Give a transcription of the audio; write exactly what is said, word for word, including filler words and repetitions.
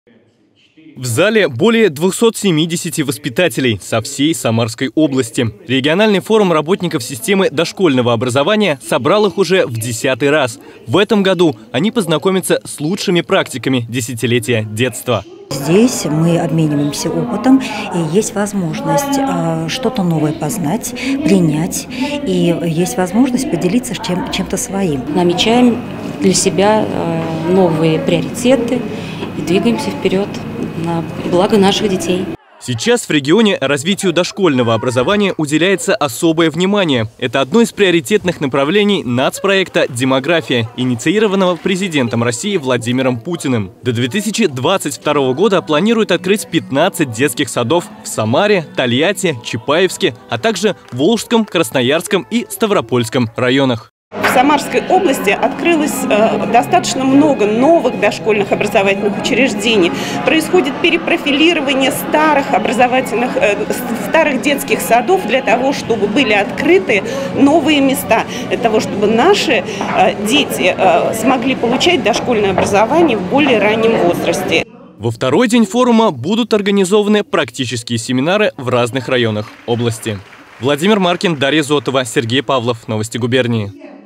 В зале более двухсот семидесяти воспитателей со всей Самарской области. Региональный форум работников системы дошкольного образования собрал их уже в десятый раз. В этом году они познакомятся с лучшими практиками десятилетия детства. Здесь мы обмениваемся опытом, и есть возможность э, что-то новое познать, принять, и есть возможность поделиться чем, чем-то своим. Намечаем для себя э, новые приоритеты и двигаемся вперед на благо наших детей. Сейчас в регионе развитию дошкольного образования уделяется особое внимание. Это одно из приоритетных направлений нацпроекта «Демография», инициированного президентом России Владимиром Путиным. До две тысячи двадцать второго года планируют открыть пятнадцать детских садов в Самаре, Тольятти, Чапаевске, а также Волжском, Красноярском и Ставропольском районах. В Самарской области открылось э, достаточно много новых дошкольных образовательных учреждений. Происходит перепрофилирование старых образовательных, э, старых детских садов для того, чтобы были открыты новые места, для того, чтобы наши э, дети э, смогли получать дошкольное образование в более раннем возрасте. Во второй день форума будут организованы практические семинары в разных районах области. Владимир Маркин, Дарья Зотова, Сергей Павлов. Новости губернии.